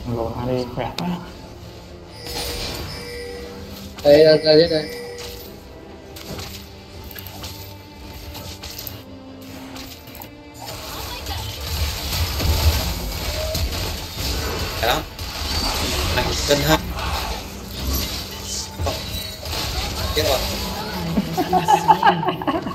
Lồn AD khỏe quá. Đây ra giết đây. Đó mạnh cân hơn không chết rồi.